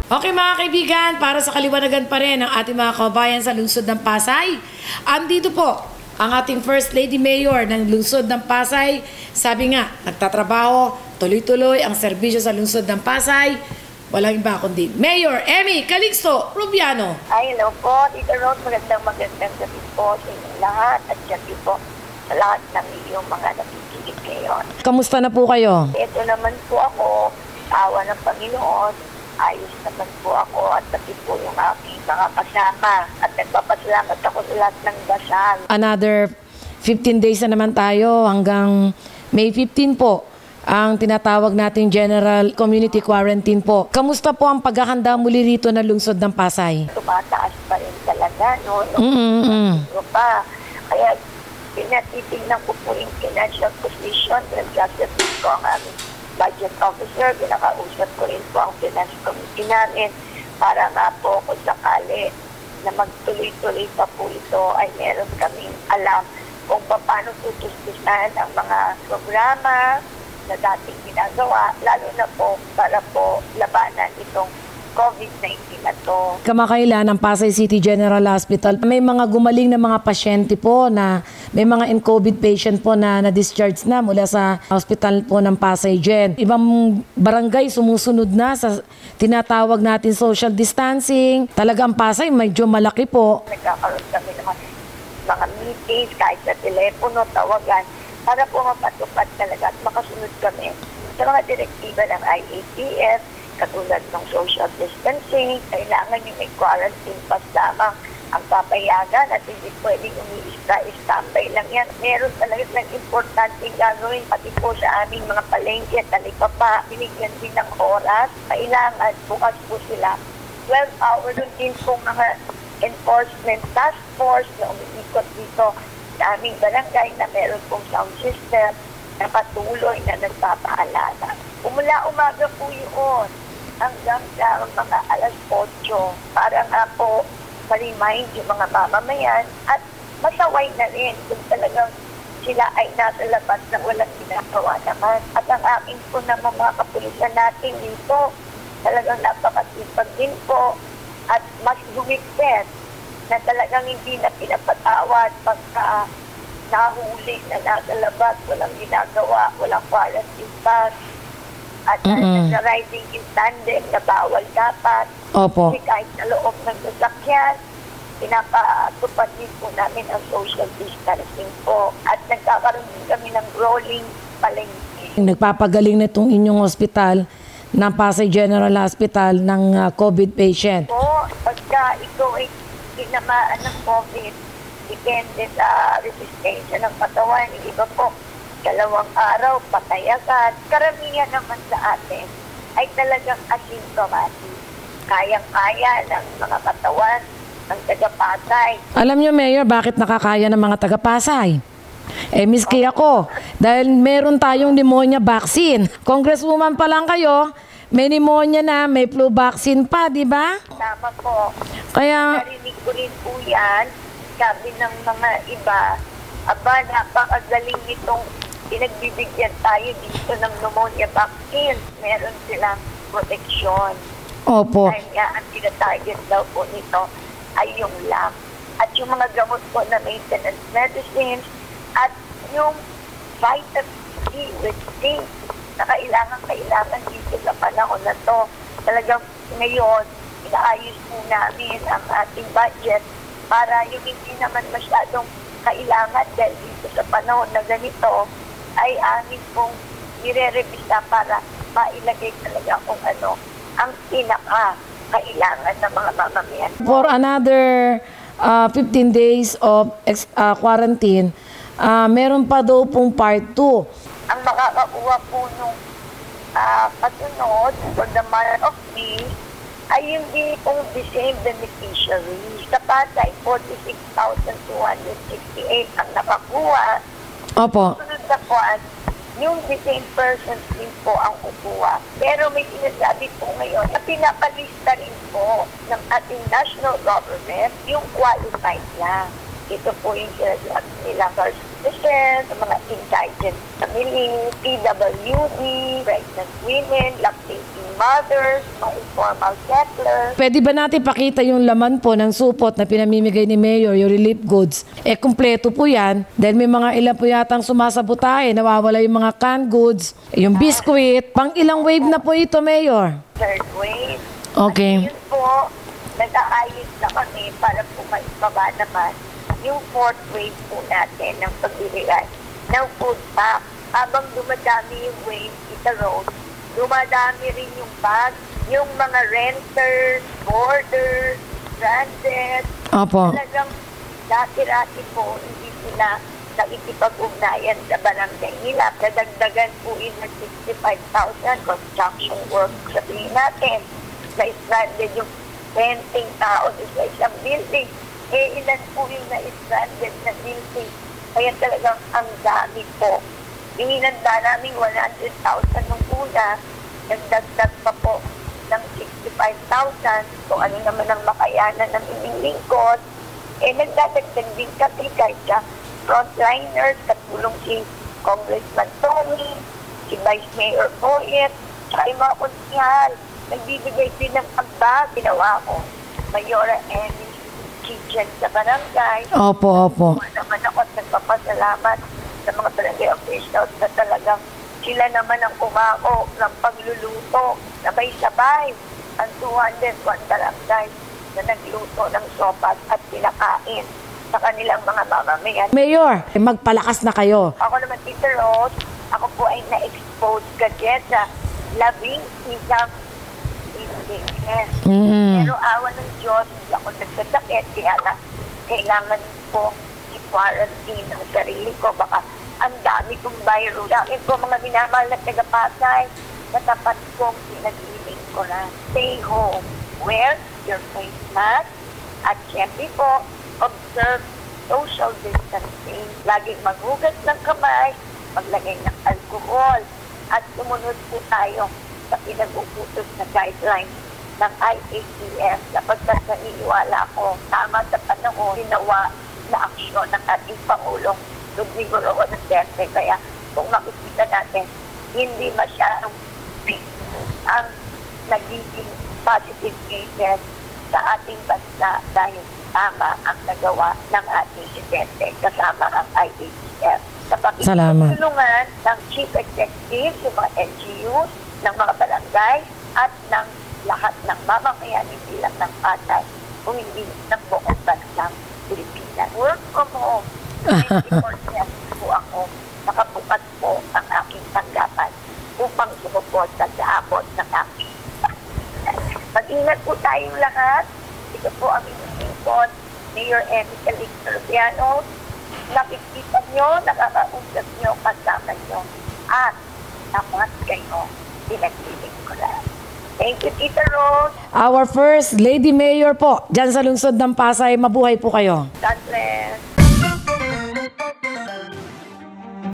Okay mga kaibigan, para sa kaliwanagan pa rin ng ating mga kabayan sa lungsod ng Pasay. Andito po ang ating First Lady Mayor ng lungsod ng Pasay. Sabi nga, nagtatrabaho, tuloy-tuloy ang serbisyo sa lungsod ng Pasay. Walang iba kundi Mayor Emmy Calixto Rubiano. Ay, hello po, Tita Rose, magandang gabi po sa inyong lahat at syempre po sa lahat ng iyong mga nakikinig ngayon. Kamusta na po kayo? Ito naman po ako, awa ng Panginoon, ayos naman po ako at pati po yung aking mga kasama at nagpapasalamat ako sa lahat ng dasal. Another 15 days na naman tayo hanggang May 15 po ang tinatawag nating General Community Quarantine po. Kamusta po ang paghahanda muli rito na lungsod ng Pasay? Tumataas pa rin talaga, no? Kaya pinatitignan ko po yung financial position, nag-justice ko ang aming budget officer, pinakausap ko rin po ang finance committee namin para nga po kung sakali na magtuloy-tuloy pa po ito ay meron kaming alam kung paano tutustusan ang mga programa na dating ginagawa, lalo na po para po labanan itong COVID-19 na to. Kamakailan ng Pasay City General Hospital, may mga gumaling na mga pasyente po na may mga in-COVID patient po na na-discharge na mula sa hospital po ng Pasay Gen. Ibang barangay sumusunod na sa tinatawag natin social distancing. Talagang Pasay medyo malaki po. Nagkakaroon kami ng mga meetings kahit sa telepono, tawagan para po mapatupad talaga at makasunod kami sa mga direktiba ng IATF, katulad ng social distancing. Kailangan yung may quarantine pass lamang ang papayagan at hindi pwedeng umi-standby lang yan. Meron talaga ng importanteng gagawin pati po sa aming mga palengke at talipapa. Binigyan din ng oras. Kailangan bukas po sila 12-hour din pong mga enforcement task force na umiikot dito sa aming barangay na meron pong sound system na patuloy na nagpapaalala. Umula umaga po yun hanggang sa mga alas 8 para nga po ma-remind yung mga mamamayan at masaway na rin kung talagang sila ay nasa labas na walang ginagawa naman. At ang aking po naman mga kapulisan natin dito, talagang napakasipag din po at mas humigpit na talagang hindi na pinapatawad pagka nahuli na nasa labas, walang ginagawa, walang quarantine pass. At sa riding in tandem na bawal dapat. Opo. Kasi kahit sa loob ng sasakyan, pinapatupad din po namin ang social distancing po. At nagkakaroon din kami ng rolling palengke. Nagpapagaling na itong inyong ospital ng Pasay General Hospital ng COVID patient. Po, pagka ito ay tinamaan ng COVID, depende sa resistensya ng katawan. Iba po, 2 araw, patay agad. Karamihan naman sa atin ay talagang asymptomatic. Kayang-kaya ng mga katawan ng taga-Pasay. Alam niyo, Mayor, bakit nakakaya ng mga taga-Pasay? Miski ako, dahil meron tayong pneumonia vaccine. Congresswoman pa lang kayo, may pneumonia na, may flu vaccine pa, di ba? Tama po. Kaya narinig ko rin po yan, sabi ng mga iba, aba, napakagaling nitong pinagbibigyan tayo dito ng pneumonia vaccine. Meron silang protection. Opo. Kaya nga, ang tinatarget daw po nito ay yung lab. At yung mga gamot po na maintenance medicines at yung vitamin D with zinc na kailangan dito sa panahon na to. Talagang ngayon, inaayos po namin ang ating budget para yung hindi naman masyadong kailangan dahil dito sa panahon na ganito ay amin pong nire-revisa para mailagay talaga kung ano ang pinaka-kailangan ng mga mamamayan. For another 15 days of quarantine, meron pa daw pong part 2. Ang makakakuha po nung kasunod for the month of May ay hindi pong the same beneficiaries. Sa Pasay, 46,268 ang nakakuha. Opo. Sunod na po, yung the same persons din po ang kukuha. Pero may sinasabi po ngayon na pinapalista rin po ng ating national government yung qualified lang. Ito po yung sinasabi nila first apprentices, sa mga indigent family, PWD, pregnant women, lactating mothers, mga informal settlers. Pwede ba natin pakita yung laman po ng supot na pinamimigay ni Mayor, yung relief goods? Kumpleto po yan. Dahil may mga ilan po yatang sumasabotahe, nawawala yung mga canned goods, yung biscuit. Pang ilang wave na po ito, Mayor? Third wave. Okay. Yun po, nag-aayos na kami para po maibaba naman yung fourth wave po natin ng pagbibigay ng food pack. Habang dumadami yung wave, Tita Rose, dumadami rin yung bag, yung mga renters, boarders, stranded. Opo. Talagang dati-dati po, hindi sila nakikipag-ugnayan sa barangay nila. Nadagdagan po yun ng 65,000 construction work. Sabihin natin, na-stranded yung renting tao sa isang building. Ilan po yung na-stranded na building. Kaya talagang ang dami po. Ininanda namin 100,000 nung una, nagdagdag pa po ng 65,000 kung ano naman ang makayanan ng inyong lingkod. Nagdadagdag din kami kahit sa frontliners, katulong si Congressman Tony, si Vice Mayor Boyet, saka yung mga konsihal. Nagbibigay din ng ambag, ginawa ko. Mayora Emmy Kitchen sa barangay. Opo, opo. Naman ako at nagpapasalamat sa mga barangay officials na talagang sila naman ang umako ng pagluluto. Sabay-sabay ang 201 barangay na nagluto ng sopas at pinakain sa kanilang mga mamamayan. Mayor, magpalakas na kayo. Ako naman, Tita Rose, ako po ay na-expose kasi sa 11 illness. Pero awa ng Diyos, hindi ako nagsasakit. Kaya na, kailangan po i-quarantine ang sarili ko. Baka ang dami kong virus. Dahil po mga minamahal na taga-Pasay, natapat kong pinag-iling ko na. Stay home. Wear your face mask. At syempre po, observe social distancing. Laging maghugas ng kamay, maglagay ng alcohol. At sumunod po tayo sa pinag-uputos na guidelines ng IATF sapagkat naniniwala ko tama sa panahon ginawa na aksyon ng ating Pangulong Rodrigo Roa Duterte. Kaya kung makikita natin, hindi masyadong ang nagiging positive cases sa ating bansa dahil tama ang nagawa ng ating presidente kasama ang IATF. Sa pakikitulungan ng Chief Executive, yung mga NGOs, ng mga barangay at ng lahat ng mamamayan hindi lang ng Pasay kung hindi ng buong bansang Pilipinas. Work from home. 24/7 po ako. Nakabukas po ang aking tanggapan upang sumuporta sa abot ng aking mag-ingat po tayong lahat. Ito po ang inyong lingkod, Mayor Emmy Calixto. Nakikita nyo, nakakausap nyo, kasama nyo, at dapat kayo pinagpiling ko lang. Thank you, Tita Rose. Our first Lady Mayor po, dyan sa lungsod ng Pasay. Mabuhay po kayo. God bless.